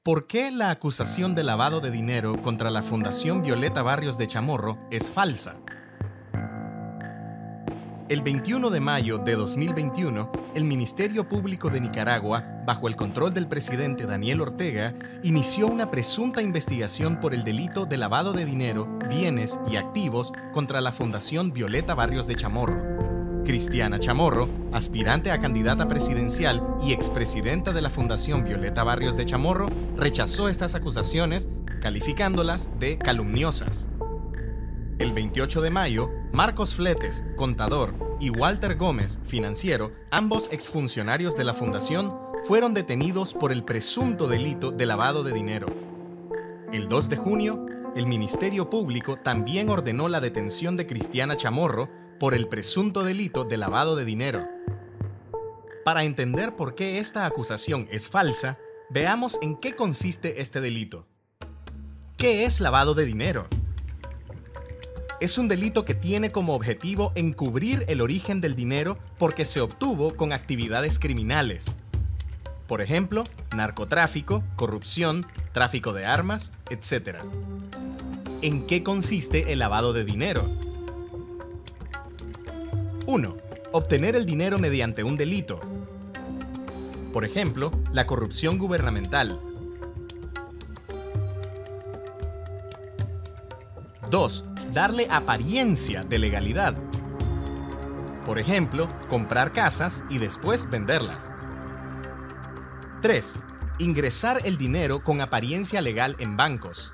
¿Por qué la acusación de lavado de dinero contra la Fundación Violeta Barrios de Chamorro es falsa? El 21 de mayo de 2021, el Ministerio Público de Nicaragua, bajo el control del presidente Daniel Ortega, inició una presunta investigación por el delito de lavado de dinero, bienes y activos contra la Fundación Violeta Barrios de Chamorro. Cristiana Chamorro, aspirante a candidata presidencial y expresidenta de la Fundación Violeta Barrios de Chamorro, rechazó estas acusaciones, calificándolas de calumniosas. El 28 de mayo, Marcos Fletes, contador, y Walter Gómez, financiero, ambos exfuncionarios de la Fundación, fueron detenidos por el presunto delito de lavado de dinero. El 2 de junio, el Ministerio Público también ordenó la detención de Cristiana Chamorro por el presunto delito de lavado de dinero. Para entender por qué esta acusación es falsa, veamos en qué consiste este delito. ¿Qué es lavado de dinero? Es un delito que tiene como objetivo encubrir el origen del dinero porque se obtuvo con actividades criminales. Por ejemplo, narcotráfico, corrupción, tráfico de armas, etc. ¿En qué consiste el lavado de dinero? 1. Obtener el dinero mediante un delito. Por ejemplo, la corrupción gubernamental. 2. Darle apariencia de legalidad. Por ejemplo, comprar casas y después venderlas. 3. Ingresar el dinero con apariencia legal en bancos.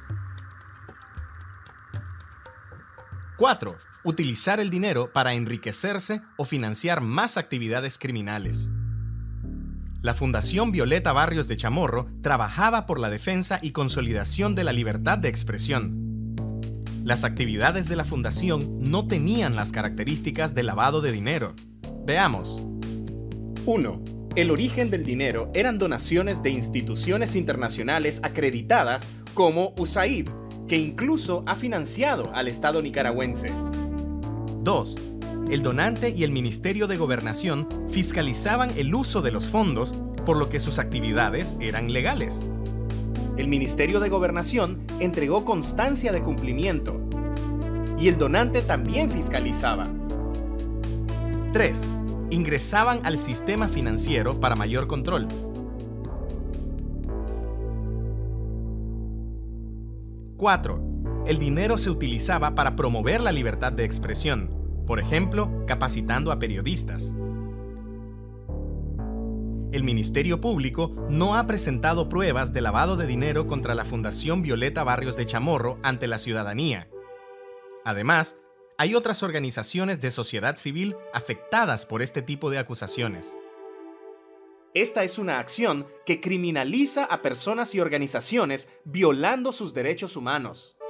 4. Utilizar el dinero para enriquecerse o financiar más actividades criminales. La Fundación Violeta Barrios de Chamorro trabajaba por la defensa y consolidación de la libertad de expresión. Las actividades de la Fundación no tenían las características de lavado de dinero. Veamos. 1. El origen del dinero eran donaciones de instituciones internacionales acreditadas como USAID, que incluso ha financiado al Estado nicaragüense. 2. El donante y el Ministerio de Gobernación fiscalizaban el uso de los fondos, por lo que sus actividades eran legales. El Ministerio de Gobernación entregó constancia de cumplimiento y el donante también fiscalizaba. 3. Ingresaban al sistema financiero para mayor control. 4. El dinero se utilizaba para promover la libertad de expresión, por ejemplo, capacitando a periodistas. El Ministerio Público no ha presentado pruebas de lavado de dinero contra la Fundación Violeta Barrios de Chamorro ante la ciudadanía. Además, hay otras organizaciones de sociedad civil afectadas por este tipo de acusaciones. Esta es una acción que criminaliza a personas y organizaciones violando sus derechos humanos.